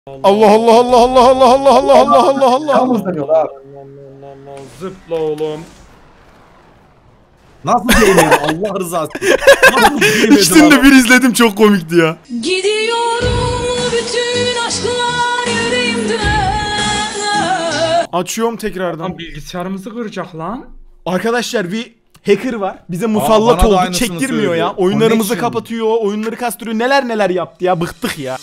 Allah Allah Allah Allah Allah Allah Allah Allah Allah Allah. Yalnız dönüyor abi. Zıpla oğlum. Nasıl değmedi Allah rızası için? Nasıl değmedi? İkisini de bir izledim, çok komikti ya. Gidiyorum bütün aşklar yüreğimde. Açıyorum tekrardan. Lan bilgisayarımızı kıracak lan. Arkadaşlar bir hacker var. Bize musallat bana da oldu. aynısını Çektirmiyor söylüyor. ya. Oyunlarımızı Connection. kapatıyor. Oyunları kastırıyor. Neler neler yaptı ya. Bıktık ya.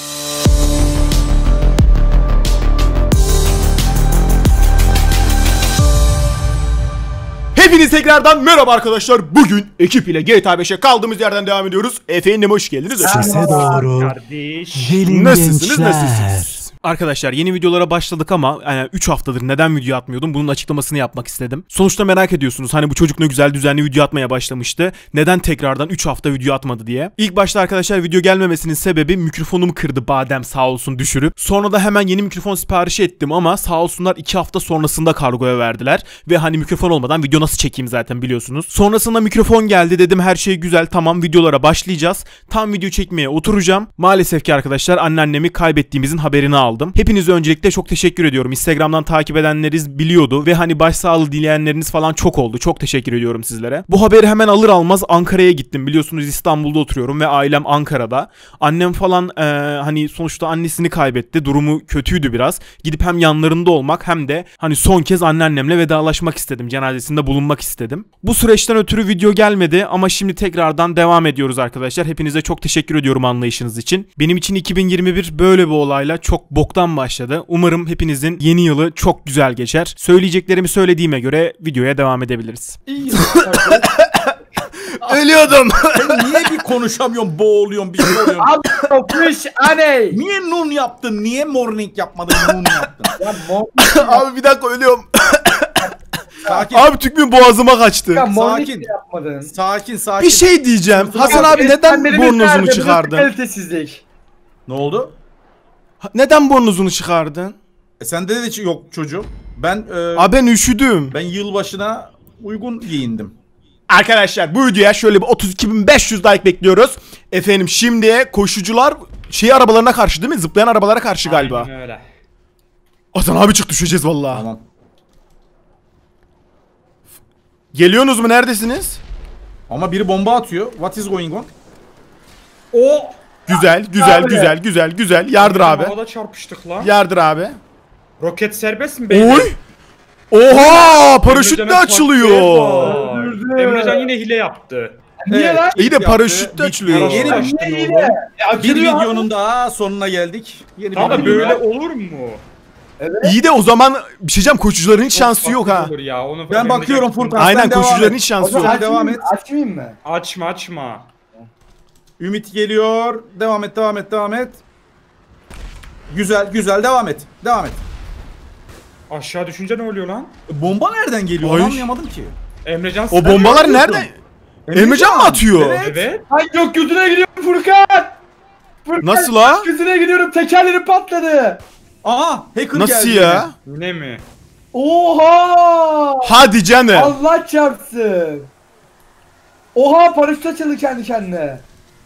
Hepiniz tekrardan merhaba arkadaşlar. Bugün ekip ile GTA 5'e kaldığımız yerden devam ediyoruz. Efendim hoş geldiniz. Sese doğru. Kardeş. Gelin Nasılsınız? gençler. Nasılsınız? Arkadaşlar yeni videolara başladık ama yani 3 haftadır neden video atmıyordum? Bunun açıklamasını yapmak istedim. Sonuçta merak ediyorsunuz. Hani bu çocuk ne güzel düzenli video atmaya başlamıştı. Neden tekrardan 3 hafta video atmadı diye. İlk başta arkadaşlar video gelmemesinin sebebi mikrofonumu kırdı Badem sağ olsun düşürüp. Sonra da hemen yeni mikrofon siparişi ettim ama sağ olsunlar 2 hafta sonrasında kargoya verdiler. Ve hani mikrofon olmadan video nasıl çekeyim zaten biliyorsunuz. Sonrasında mikrofon geldi, dedim her şey güzel, tamam videolara başlayacağız. Tam video çekmeye oturacağım. Maalesef ki arkadaşlar anneannemi kaybettiğimizin haberini aldım. Hepinize öncelikle çok teşekkür ediyorum. Instagram'dan takip edenleriniz biliyordu ve hani başsağlığı dileyenleriniz falan çok oldu. Çok teşekkür ediyorum sizlere. Bu haberi hemen alır almaz Ankara'ya gittim. Biliyorsunuz İstanbul'da oturuyorum ve ailem Ankara'da. Annem falan hani sonuçta annesini kaybetti. Durumu kötüydü biraz. Gidip hem yanlarında olmak hem de hani son kez anneannemle vedalaşmak istedim. Cenazesinde bulunmak istedim. Bu süreçten ötürü video gelmedi ama şimdi tekrardan devam ediyoruz arkadaşlar. Hepinize çok teşekkür ediyorum anlayışınız için. Benim için 2021 böyle bir olayla çok boktan başladı. Umarım hepinizin yeni yılı çok güzel geçer. Söyleyeceklerimi söylediğime göre videoya devam edebiliriz. Ölüyordum. Sen niye bir konuşamıyorsun, boğuluyorsun, bir şey oluyorsun? Abi okumuş aney. Niye nun yaptın? Niye morning yapmadın, nun yaptın? Ya Abi bir dakika ölüyorum. Sakin, Abi tükmüğüm boğazıma kaçtı. morning yapmadın. sakin. Bir şey diyeceğim. Hasan abi neden burnunuzunu çıkardın? Kalitesizlik. Ne oldu? Neden burnunuzunu çıkardın? Sende de yok çocuğum. Abi ben üşüdüm. Ben yılbaşına uygun giyindim. Arkadaşlar bu videoya şöyle bir 32.500 like bekliyoruz. Efendim şimdi koşucular arabalarına karşı değil mi? Zıplayan arabalara karşı galiba. Aynen öyle. Hasan abi çık, düşeceğiz vallahi. Tamam. Geliyorsunuz mu? Neredesiniz? Ama biri bomba atıyor. What is going on? O. Güzel. Yardır abi. Havada çarpıştık lan. Yardır abi. Roket serbest mi beyler? Oy! Oha! Paraşüt de Emrecan'ın açılıyor. taktiği var. Emrecan yine hile yaptı. Niye lan? İyi de yaptı, paraşüt de bitti. açılıyor. Yeni Açtın Niye oğlum. yine? bir videonun daha sonuna geldik. Yeni bir Ama video. böyle olur mu? İyi de o zaman bir şey diyeceğim, koşucuların hiç şansı yok ha. Olur ya, onu Ben bakıyorum Furkan. Aynen, sen devam koşucuların et. hiç şansı Sen yok. devam et. Açmayayım mı? Açma. Ümit geliyor. Devam et. Güzel devam et. Aşağı düşünce ne oluyor lan? Bomba nereden geliyor? Ay. Onu anlayamadım ki. Emrecan O bombalar yapıyorsun? nerede? Emrecan mı atıyor? Evet. Ay gökyüzüne gidiyorum Furkan. Nasıl la? Gökyüzüne gidiyorum, tekerleri patladı. Aha, hacker Nasıl geldi. ya? Yine mi? Oha! Hadi canım. Allah çarpsın. Oha, paraşüt açıldı kendi kendine.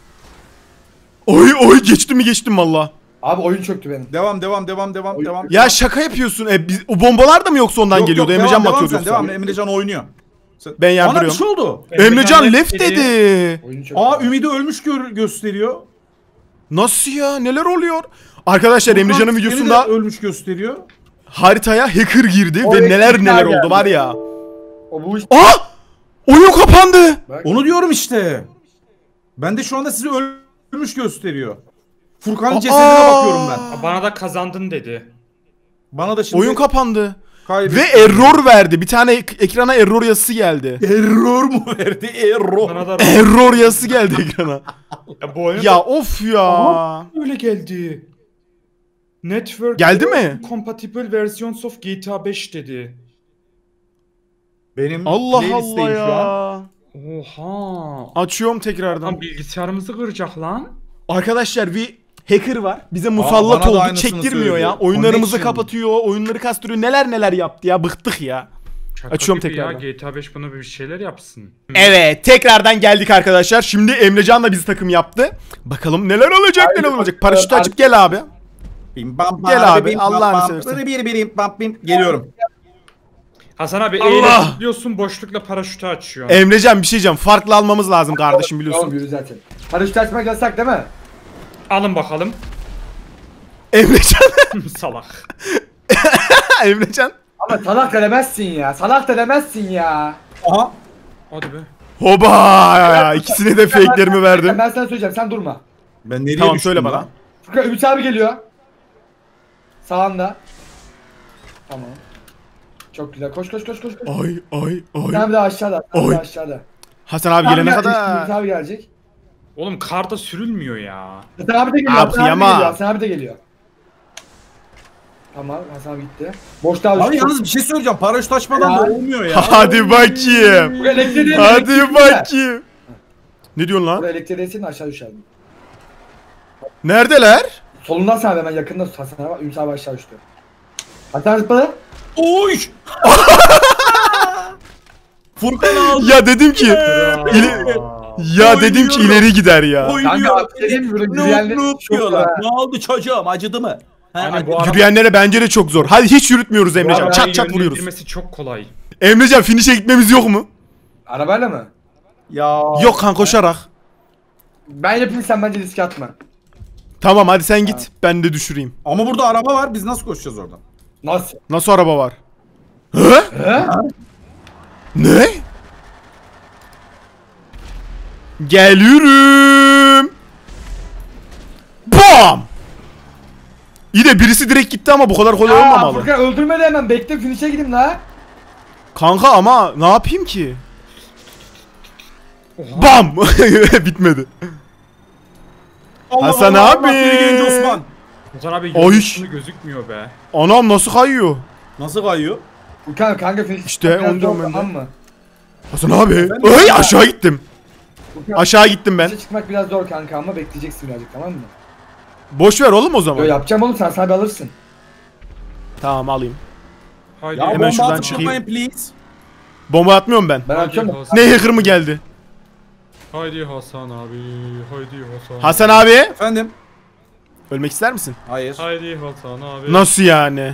Oy geçtim valla. Abi oyun çöktü benim. Devam. Ya şaka yapıyorsun. O bombalar da mı yoksa ondan Yok, geliyordu? devam, Emrecan mı devam atıyordu sen, yoksa? devam. Emrecan oynuyor. Ben Bana bir yardırıyorum. şey oldu. Emrecan left dedi. Oyun çöktü. Aa, Ümidi ölmüş gösteriyor. Nasıl ya? Neler oluyor? Arkadaşlar Emrecan'ın Furkan videosunda seni de ölmüş gösteriyor. haritaya hacker girdi O ve neler eksikler oldu geldi. var ya. O bu iş... Aa! Oyun kapandı. Bak. Onu diyorum işte. Ben de şu anda sizi ölmüş gösteriyor. Furkan'ın cesedine bakıyorum ben. Bana da kazandın dedi. Bana da şimdi Oyun kapandı. kaybettim. Ve error verdi. Bir tane ekrana error yazısı geldi. Error mu verdi? Error. Bana da Error yazısı geldi ekrana. ya, bu oyun Ya of ya. öyle geldi. Network Geldi mi? Compatible versions of GTA 5 dedi. Benim Allah playlist'teyim Allah şu an. ya. Oha. Açıyorum tekrardan. Lan bilgisayarımızı kıracak lan. Arkadaşlar bir hacker var. Bize bana musallat da oldu. aynısını Çektirmiyor söylüyor. ya. Oyunlarımızı Connection. kapatıyor. Oyunları kastırıyor. Neler yaptı ya. Bıktık ya. Şaka Açıyorum gibi tekrardan. Ya, GTA 5 buna bir şeyler yapsın. Evet, tekrardan geldik arkadaşlar. Şimdi Emrecan da bizi takım yaptı. Bakalım neler olacak. Paraşütü açıp gel abi. Bim bam bam. Gel abi, bim Allah'ını bam bam. seversen. Bim bam bim. Geliyorum. Hasan abi Allah! eğilip gidiyorsun boşlukla paraşütü açıyorsun. Emrecan bir şey diyeceğim. Farklı almamız lazım kardeşim Oğlum biliyorsun. yürü zaten. Paraşüt açmak yasak değil mi? Alın bakalım. Emrecan. Salak. Emrecan. Ama salak da demezsin ya. Salak da demezsin ya. Aha. Hadi be. Hoba! İkisine de fake'lerimi verdim. Ben sana söyleyeceğim, sen durma. Ben nereye Tamam düştüm söyle lan? bana. Furkan, Ümit abi geliyor. Sağında. Tamam. Çok güzel. Koş koş koş koş. koş. Ay ay ay. Sen bir daha aşağıda. Sen bir Oy. daha aşağıda. Hasan abi gelene kadar. Ümit abi gelecek. Oğlum karda sürülmüyor ya. Hasan abi de geliyor. Abi Hasan abi de kıyama. geliyor. Hasan abi de geliyor. Tamam, Hasan abi gitti. Boşta Abi abi. yalnız bir şey söyleyeceğim. Paraşüt açmadan Ya. da olmuyor ya. Hadi bakayım. Buraya elektriği Hadi bakayım. Ne diyorsun lan? Buraya elektriği değsin, aşağı düşerdim. Neredeler? Solundan sen hemen yakında tut Hasan abi. Ümit abi aşağı düştü. Hasan zıpladı. Oy! Furkan aldı. Ya dedim ki ya dedim ki ileri gider ya. Kanka Oynuyor. abi dediğim gibi burada Ne yürüyenler çok yapıyorlar? var. Ne oldu çocuğum? Acıdı mı? Hani bu araba Yürüyenlere bence de çok zor. Hadi hiç yürütmüyoruz Emrecan. Ya, Çat çat vuruyoruz. Girmesi çok kolay. Emrecan finish'e gitmemiz yok mu? Arabayla mı? Ya. Yok kan koşarak. Ben yapayım, sen bence riske atma. Tamam hadi sen git. Ben de düşüreyim. Ama burada araba var. Biz nasıl koşacağız oradan? Nasıl? Nasıl araba var? Hı? He? Ne? Geliyorum. Bam! İyi de birisi direkt gitti ama bu kadar kolay Aa, olmamalı. Furkan öldürme de hemen, bekle finish'e gideyim la. Kanka ama ne yapayım ki? Bam! Bitmedi. Hasan abi. Biri gelince Osman. Hasan abi Oy. yolun gözükmüyor be. Anam nasıl kayıyor? Nasıl kayıyor? Furkan kanka finish. İşte biraz ondan zor, ben de. tamam mı? Hasan abi. Ben de- Ay aşağı gittim. Furkan, Aşağı gittim ben. finish'e çıkmak biraz zor kanka ama bekleyeceksin birazcık, tamam mı? Boş ver oğlum o Yo, zaman. yapacağım oğlum, sen sahibi alırsın. Tamam alayım. Haydi. Ya Hemen bomba şuradan atıp çıkayım. durmayın, please. Bomba atmıyorum ben. Ben Haydi atıyorum. Hasan. Ne hacker mı geldi? Haydi Hasan abi. Haydi Hasan. Hasan abi. Efendim? Ölmek ister misin? Hayır. Haydi Hasan abi. Nasıl yani?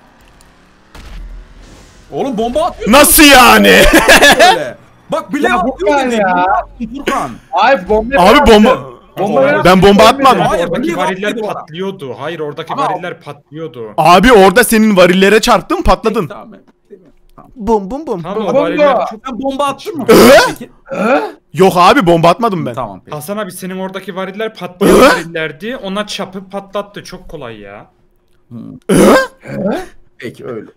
Oğlum bomba atıyor Nasıl yani? böyle. Bak bile Ya atıyor Furkan dedi. ya. Furkan. Ay bomba. Abi bomba... Bomba Ben bomba atmadım. Hayır, Oradaki niye variller bakmıyor bana? patlıyordu. Hayır oradaki Ama- variller patlıyordu. Abi orada senin varillere çarptın patladın. Tamam. Bum bum bum. Tamam o Bomba. variller çok... Sen bomba attın mı? Peki. Yok abi bomba atmadım ben. Tamam peki. Hasan abi senin oradaki variller patlayan varillerdi. Ona çapı patlattı. Çok kolay ya. Peki öyle.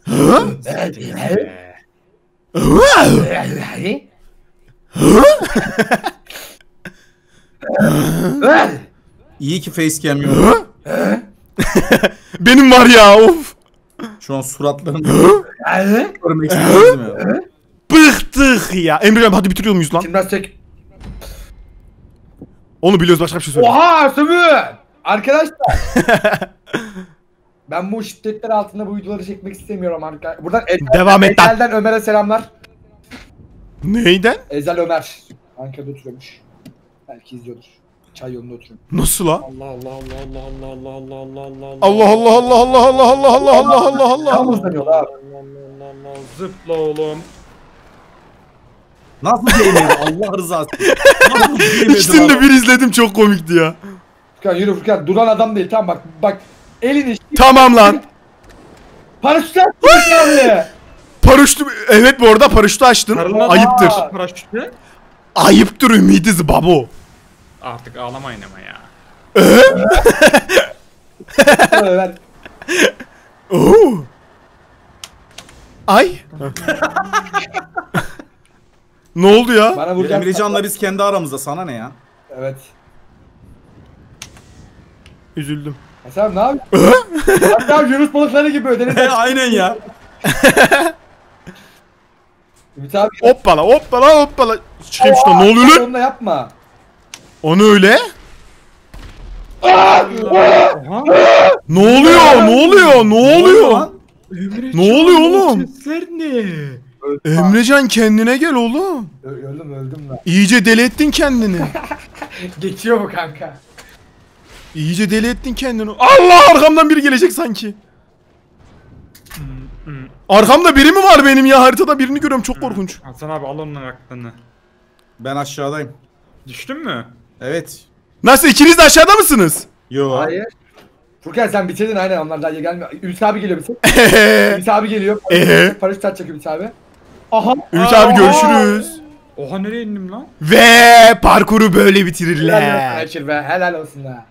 İyi ki facecam yok. Benim var ya of. Şu an suratlarını görmek istemezdim ya. Bıktık ya. Emre'cim hadi bitiriyor muyuz lan? Şimdi tek. Onu biliyoruz başka bir şey söyle. Oha Sövü! Arkadaşlar. Ben bu şiddetler altında bu videoları çekmek istemiyorum arkadaşlar. Buradan Devam et lan. Ezel'den Ömer'e selamlar. Neyden? Ezel Ömer. Ankara'da oturuyormuş. Belki izliyordur. Çay yolunda oturuyor. Nasıl la? Allah Allah Allah Allah Allah Allah Allah Allah Allah Allah Allah Allah Allah Allah Allah Allah Allah Tam Allah. uzanıyor abi. Zıpla oğlum. Nasıl değmedi Allah rızası için. Nasıl değmedi İkisini de bana? bir izledim çok komikti ya. Furkan yürü Furkan. Duran adam değil. Tamam bak elini. Tamam lan. Paraşütler abi. Paraşütü evet bu arada paraşütü açtın. Karına Ayıptır. da paraşütle. Ayıptır ümidiz babo. Artık ağlamayın ama ya. Ömer. Oo. Ay. Ne oldu ya? Bana vuracak. Emrecan'la biz kendi aramızda sana ne ya? Evet. Üzüldüm. Hasan ne yapıyorsun? Hatta Yunus balıkları gibi ödeniz. Aynen ya. Ümit abi. Hoppala hoppala hoppala. Çıkayım şuradan ne oluyor lan? Onu da yapma. Onu öyle. Oha. Ne oluyor? Ne oluyor? Ne oluyor? lan? Ne oluyor oğlum? Sesler ne? Emrecan kendine gel oğlum. Öldüm lan. İyice deli ettin kendini. Geçiyor mu kanka? İyice deli ettin kendini. Allah, arkamdan biri gelecek sanki. Arkamda biri mi var benim ya? Haritada birini görüyorum, çok korkunç. Hasan abi al onun aklını. Ben aşağıdayım. Düştün mü? Evet. Nasıl, ikiniz de aşağıda mısınız? Yo. Hayır. Furkan sen bitirdin aynen, onlar daha gelmiyor. Ümit abi geliyor bize. Ümit abi geliyor. Paraşüt atacak Ümit abi. Aha. Ümit abi görüşürüz. Oha nereye indim lan? Ve parkuru böyle Helal olsun bitirirler. Erçil be, helal olsun ha.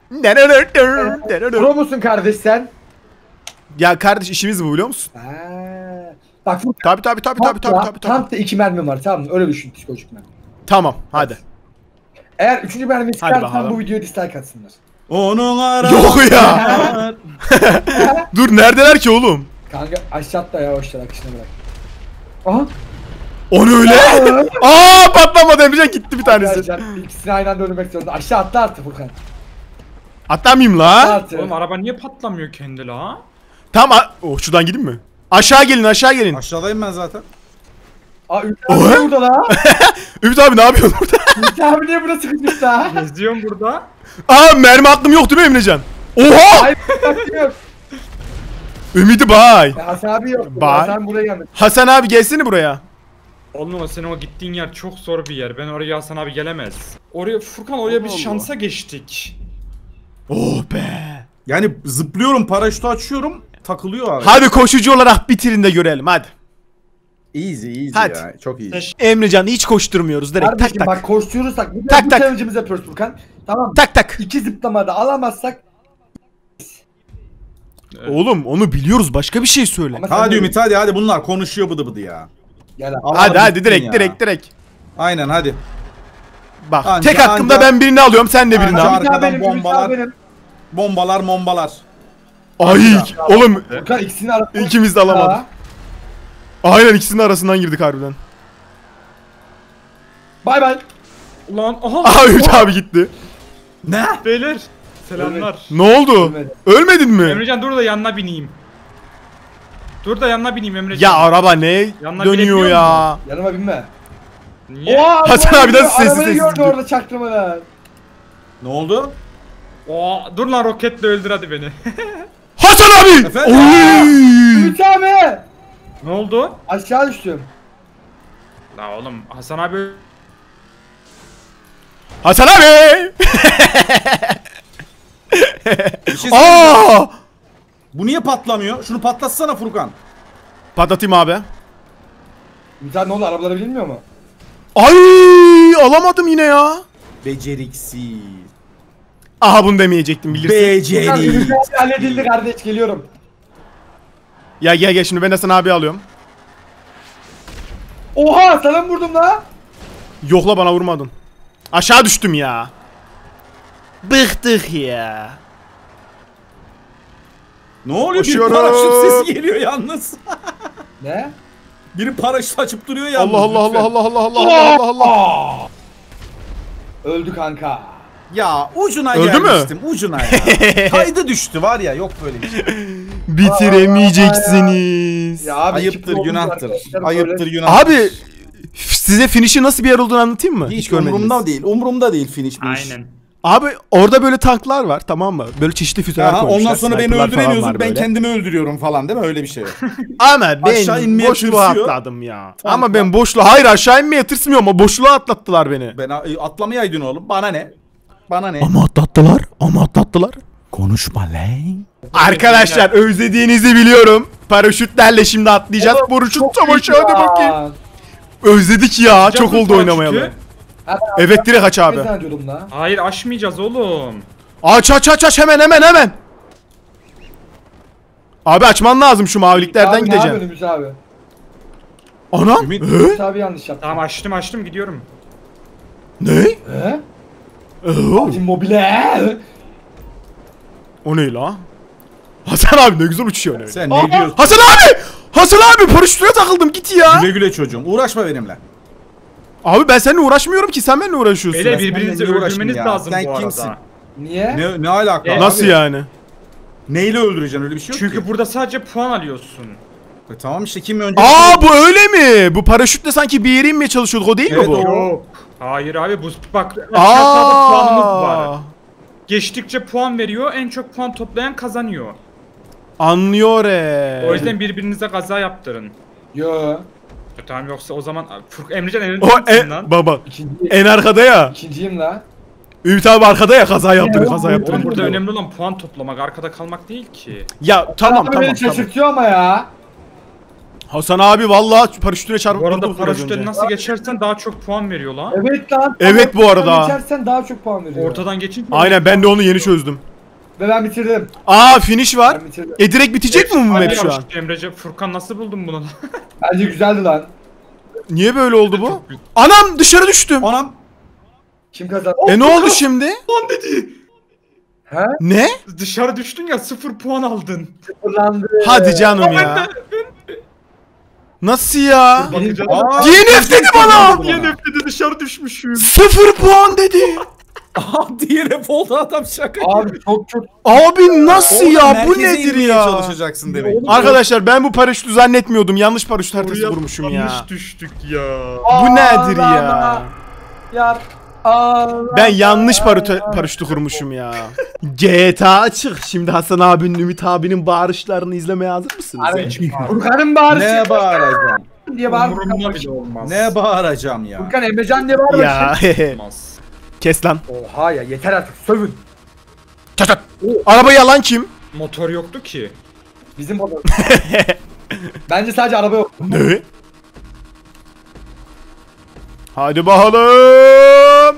Ya Pro musun kardeş sen? kardeş, işimiz bu, biliyor musun? Ha. Bak Furkan. Tabi. Tam da 2 mermim var, tamam mı? Öyle düşün psikolojik mermi. Tamam, hadi. Eğer 3. mermiyi Hadi çıkarsan bakalım. bu videoya dislike atsınlar. Onun ara. Yok ya. Dur, neredeler ki oğlum? Kanka aşağı atla ya, hoşça akışına bırak. Aha. O ne öyle? Aa, patlamadı Emrecan, gitti bir tanesi. Arkadaşlar ikisini aynı anda öldürmek zorunda. Aşağı atla artık Furkan. Atlamayayım Atla la. artık. Oğlum araba niye patlamıyor kendi la? Tamam, şuradan gideyim mi? Aşağı gelin. Aşağıdayım ben zaten. Aa Ümit abi niye burada la? Ümit abi ne yapıyorsun burada? Ümit abi niye burada sıkışmış la? Geziyorum burada. Aa, mermi aklım yok değil mi Emrecan? Oha! Hayır bak yok. Ümidi bay. Hasan abi yok. Bak. Hasan buraya gelmiş. Hasan abi gelsene buraya. Oğlum senin o gittiğin yer çok zor bir yer. Ben oraya Hasan abi gelemez. Oraya Furkan, oraya biz Allah. şansa geçtik. Oh be. Yani zıplıyorum, paraşütü açıyorum, takılıyor abi. Hadi koşucu olarak bitirin de görelim, hadi. Easy Hadi. ya. Çok iyi. Emrecan, hiç koşturmuyoruz, direkt Kardeşim tak bak tak. koşturuyorsak bir Tak, bu tak. challenge'ımızı yapıyoruz Furkan. Tamam. Tak tak. 2 zıplamada alamazsak Oğlum onu biliyoruz, başka bir şey söyle. ama sen Hadi de- Ümit, hadi bunlar konuşuyor bıdı bıdı ya. Gel abi. Allah Hadi bitsin direkt ya. direkt. Aynen hadi. Bak, Anca- tek hakkımda anca- ben birini alıyorum, sen de birini Anca- al. Ümit abi arkadan benim, Ümit bombalar. abi benim. Bombalar. Ay oğlum, Furkan ikisini arasında. ikimiz de alamadık. Aynen, ikisinin arasından girdik harbiden. Bay bay. Ulan aha. Aha, Ümit abi gitti. Ne? Beyler. Selamlar. Ne oldu? Ölmedi. Ölmedin mi? Emrecan dur da yanına bineyim. Dur da yanına bineyim Emrecan. Ya araba ne Yanına dönüyor binebiliyor ya? Yanıma binme. Niye? Oha, Hasan arabayı abi nasıl gördü, sessiz arabayı sessiz gördü gidiyor? orada çaktırmadan. Ne oldu? Oo, dur lan roketle öldür hadi beni. Hasan abi! Efendim? Oy! Ümit abi. Ne oldu? Aşağı düştüm. La oğlum Hasan abi Hasan abi! Bir şey söyleyeyim. Aa! Bu niye patlamıyor? Şunu patlatsana Furkan. Patlatayım abi. Ümit abi ne oldu, arabaları bilinmiyor mu? Ay! Alamadım yine ya. Beceriksiz. Aha, bunu demeyecektim, bilirsin. Furkan Ümit Beceri. abi halledildi kardeş, geliyorum. Ya gel şimdi, ben Hasan abi alıyorum. Oha, sana mı vurdum la? Yokla, bana vurmadın. Aşağı düştüm ya. Bıktık ya. Ne oluyor? Koşuyorum. Bir paraşüt sesi geliyor yalnız. Ne? Biri paraşüt açıp duruyor yalnız. Allah Allah lütfen. Allah Allah Allah Allah Allah Allah. Öldü kanka. Ya ucuna Öldü mü? gelmiştim. Ucuna ya. Kaydı düştü var ya, yok böyle bir şey. Bitiremeyeceksiniz. Ya abi Ayıptır, kim günahtır. oldu arkadaşlar, Ayıptır, böyle- günahtır. Abi, size finish'i nasıl bir yer olduğunu anlatayım mı? hiç görmediniz. umurumda değil. Umurumda değil finish bu iş. aynen. Abi orada böyle tanklar var, tamam mı? Böyle çeşitli füzeler Aha, koymuşlar. ondan sonra beni sniperlar falan öldüremiyorsun. var Ben böyle. kendimi öldürüyorum falan, değil mi? Öyle bir şey. Ama Aşağı ben inmeye boşluğa tırsıyor. atladım ya. Tamam, Ama ben tamam. boşluğa, hayır aşağı inmeye tırsmıyorum ama boşluğa atlattılar beni. Ben atlamayaydın oğlum. Bana ne? Bana ne? Ama atlattılar. Konuşma lan. Arkadaşlar, özlediğinizi biliyorum. Paraşütlerle şimdi atlayacağız. Oğlum, Paraşüt çok savaşı, iyi hadi ya. bakayım. Özledik ya, çok Yapın oldu oynamayalı. paraşütü. Evet, direkt aç abi. Ne zannediyordum la? Hayır aşmayacağız oğlum. Aç hemen. Abi açman lazım, şu maviliklerden Abi, ne gideceğim. yapıyorsun Ümit abi? Ana? Ümit- Ümit abi yanlış yaptı. Tamam açtım gidiyorum. Ne? He? Abicim mobile. O ne la? Hasan abi ne güzel uçuyor öyle. Sen ne diyorsun? Hasan abi paraşütüne takıldım, git ya. Güle güle çocuğum. Uğraşma benimle. Abi ben seninle uğraşmıyorum ki, sen benimle uğraşıyorsun. Beyler Ben birbirinizi seninle uğraşayım öldürmeniz ya. lazım Sen bu arada. kimsin? Niye? Ne alaka abi? Nasıl yani? Neyle öldüreceksin, öyle bir şey yok Çünkü ki. burada sadece puan alıyorsun. Tamam işte, kim önce... Aa, bu öyle mi? Bu paraşütle sanki bir yere inmeye çalışıyorduk, o değil Evet, mi bu? o. Yok. Hayır abi bu bak aşağıda puanımız var. geçtikçe puan veriyor. En çok puan toplayan kazanıyor. Anlıyor O yüzden birbirinize kaza yaptırın. Yo. Tamam yoksa o zaman Emrecan O elinde lan. baba. İkinci, En arkada ya. ikinciyim la. Ümit abi arkada ya, kaza yaptırın, Ya, kaza oğlum, yaptırın. Oğlum burada önemli olan puan toplamak, arkada kalmak değil ki. Ya tamam Abi tamam beni tamam. şaşırtıyor ama ya. Hasan abi vallahi paraşütüne çarpıp Bu arada durdu biraz önce. paraşütten nasıl geçersen daha çok puan veriyor lan. Evet lan. Evet, bu arada. Geçersen daha çok puan veriyor. Ortadan geçince... Aynen, ben de onu yeni çözdüm. Ve ben bitirdim. Aa, finish var. Ben bitirdim. Direkt bitecek mi bu map şu an? Emrecan, Furkan nasıl buldun bunu? Bence güzeldi lan. Niye böyle oldu bu? Anam, dışarı düştüm. Anam. Kim kazandı? Ne oldu şimdi? Puan dedi. He? Ne? Dışarı düştün ya 0 puan aldın. Sıfırlandı. Hadi canım ya. Nasıl ya? Bakacağız. Aa, DNF dedi bana. DNF dedi, dışarı düşmüşüm. 0 puan dedi. DNF oldu adam, şaka. Abi çok Abi nasıl Orada ya? Bu merkeze nedir inmeye ya? Çalışacaksın demek. Arkadaşlar ben bu paraşütü zannetmiyordum. Yanlış paraşüt haritası Oraya vurmuşum ya. yanlış düştük ya. Bu nedir ya? Ağlama. Yar. Ağlama. Ben yanlış paraşütü kurmuşum ya. GTA açık. Şimdi Hasan abinin, Ümit abinin bağırışlarını izlemeye hazır mısınız? Abi, Furkan'ın bağırışı. Ne bağıracağım? diye bağır. Umurumda bile olmaz. Ne bağıracağım ya? Furkan Emrecan diye bağır. Ya Olmaz. kes lan. Oha ya, yeter artık, sövün. Çat. Araba yalan kim? Motor yoktu ki. Bizim oda. Bence sadece araba yok. Ne? Hadi bakalım.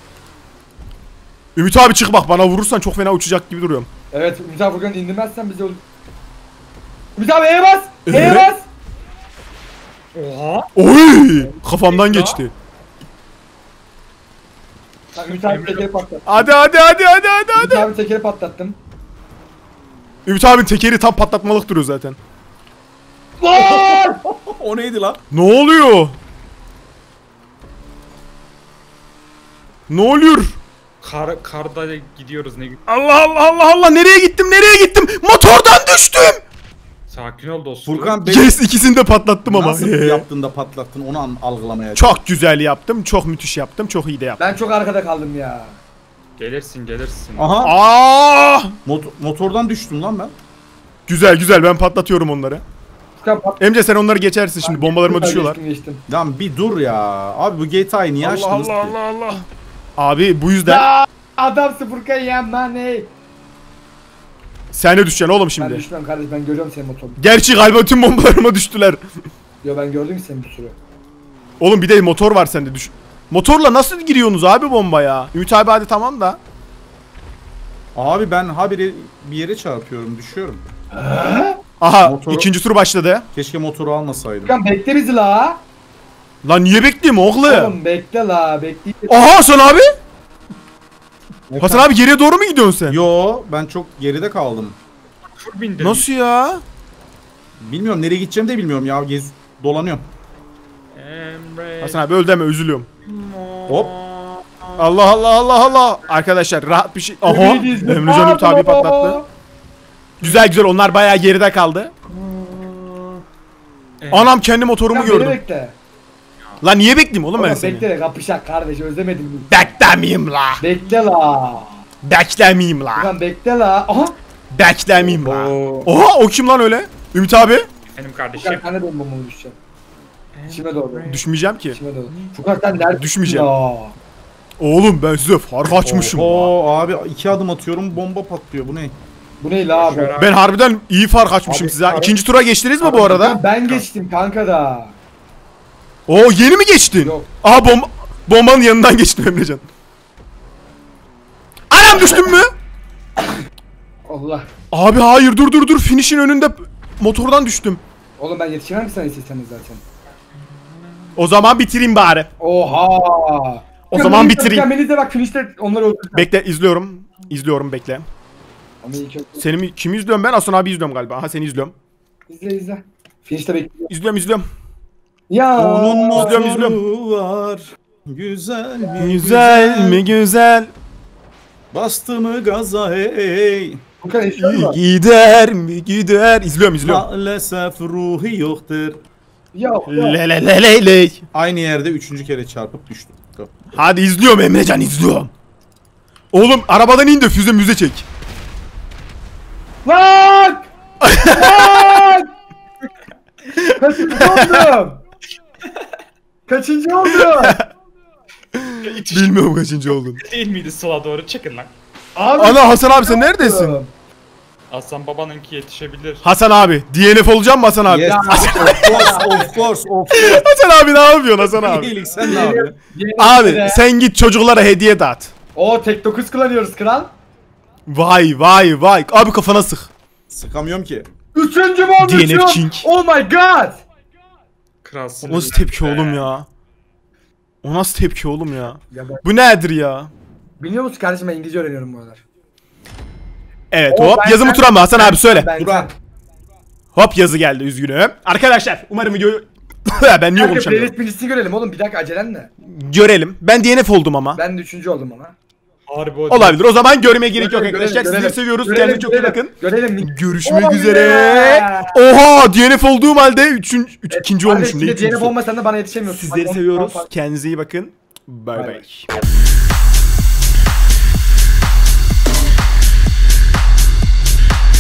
Ümit abi çık bak, bana vurursan çok fena uçacak gibi duruyorum. Evet, Ümit abi Furkan'ı indirmezsen bize olur. Ümit abi E'ye bas! E'ye bas! Oha. Oy! Kafamdan geçti. Lan Ümit abi tekeri patlattım. Hadi. Ümit abi tekeri patlattım. Ümit abinin tekeri tam patlatmalık duruyor zaten. Lan! O neydi lan? Ne oluyor? Ne oluyor? Karda gidiyoruz ne Allah, nereye gittim? Motordan düştüm. Sakin ol dostum. Furkan beni Yes, ikisini de patlattım ama. nasıl yaptın da patlattın onu algılamaya çalış. Çok güzel yaptım, çok müthiş yaptım, çok iyi de yaptım. Ben çok arkada kaldım ya. Gelirsin. Aha. Aa! Motordan düştüm lan ben. Güzel, ben patlatıyorum onları. Furkan pat. Emce sen onları geçersin şimdi, bombalarıma düşüyorlar. Geçtim. Lan bir dur ya. Abi bu GTA'yı niye açtınız ki? Allah. Abi bu yüzden Ya adamsın Furkan ya, man hey. sen de düşeceksin oğlum Ben şimdi. düşmem kardeş, ben görüyorum senin motorunu. Gerçi galiba tüm bombalarıma düştüler. Yo, ben gördüm ki senin bir sürü. Oğlum bir de motor var sende, düş. Motorla nasıl giriyorsunuz abi bombaya? Ümit abi hadi tamam da. Abi ben habire bir yere çarpıyorum, düşüyorum. Aha, Motoru- ikinci tur başladı. Keşke motoru almasaydım. Furkan bekle bizi la. Lan niye bekleyeyim oğlum? Oğlum bekle la, bekle. Aha Hasan abi. Hasan abi geriye doğru mu gidiyorsun sen? Yo, ben çok geride kaldım. Tur bindim. Nasıl ya? Bilmiyorum nereye gideceğimi de bilmiyorum ya. Dolanıyorum. Emre. Hasan abi öl deme, üzülüyorum. Hop. Allah. Arkadaşlar rahat bir şey. Aha. Emrecan Ümit abi patlattı. Güzel, onlar bayağı geride kaldı. Anam, kendi motorumu Furkan beni gördüm. bekle. Lan niye bekleyeyim oğlum ben Oğlum seni? bekle de kapışak kardeş, özlemedim mi? Beklemeyeyim la. Bekle la. Beklemeyeyim la. Furkan bekle la. Aha. Beklemeyeyim la. Oo. Oha, o kim lan öyle? Ümit abi. Benim kardeşim. Furkan sen de benim bombamı düşeceğim. İçime doğru. Düşmeyeceğim ki. İçime doğru. Furkan sen nerede? Düşmeyeceğim. Ya. Oğlum ben size fark açmışım. Oo abi 2 adım atıyorum, bomba patlıyor. Bu ne? Bu ne la abi? Ben harbiden iyi fark açmışım Abi, size. abi- İkinci tura geçtiniz mi bu arada? Ben geçtim kanka da. Oo, yeni mi geçtin? Yok. Aha, bombanın yanından geçtim Emrecan. Anam, düştün mü? Allah. Abi hayır, dur. Finish'in önünde motordan düştüm. Oğlum ben yetişemem ki sana isteseniz zaten. O zaman bitireyim bari. Oha. O zaman bitireyim. Beni de bak, finish'te onları öldürdüm. Bekle, izliyorum bekle. Ama iyi kötü. Kimi izliyorum ben? Hasan abi izliyorum galiba. Aha, seni izliyorum. İzle. Finish'te bekliyorum. İzliyorum. Ya. Onun İzliyorum. motoru var. Güzel mi? Güzel mi güzel? Bastı mı gaza hey. Furkan eşyalı mı? Gider mi gider? İzliyorum. Maalesef ruhu yoktur. Yok. Le. Aynı yerde 3. kere çarpıp düştüm. Hadi izliyorum Emrecan, izliyorum. Oğlum arabadan in de füze müze çek. Lan! Lan! Kaçıncı oldum? Kaçıncı oldum? Bilmiyorum kaçıncı oldun. Değil miydi sola doğru? Çıkın lan. Abi, Ana Hasan abi sen neredesin? Aslan babanınki yetişebilir. Hasan abi. DNF olacağım mı Hasan abi? Yes. Of course. Hasan abi ne yapıyorsun Hasan abi? İyilik sen ne yapıyorsun? Abi sen git çocuklara hediye dağıt. O tek 9 kullanıyoruz kral. Vay vay vay. Abi kafana sık. Sıkamıyorum ki. Üçüncü mü DNF olmuşum? King. Oh my god. Kralsın. O nasıl tepki oğlum ya? O nasıl tepki oğlum ya? Ya ben- Bu nedir ya? Biliyor musun kardeşim ben İngilizce öğreniyorum bu aralar. Evet O hop ben- yazımı Turan mı Hasan abi söyle. Ben Hop yazı geldi üzgünüm. Arkadaşlar umarım videoyu ben niye Kanka konuşamıyorum? playlist listini görelim oğlum bir dakika acelen ne? Görelim. Ben DNF oldum ama. Ben de üçüncü oldum ama. Harbi o. Olabilir. O zaman görmeye gerek yok Görelim, arkadaşlar. görelim, Sizleri seviyoruz. görelim, Kendinize çok iyi görelim, bakın. Görelim. Görüşmek Oh üzere. yeah. Oha DNF olduğum halde ikinci olmuşum. Ne Diğeri ikincisi? olmasan da bana yetişemiyorsun. Sizleri Bak, seviyoruz. on- Kendinize iyi bakın. Bay Bay bay. bay.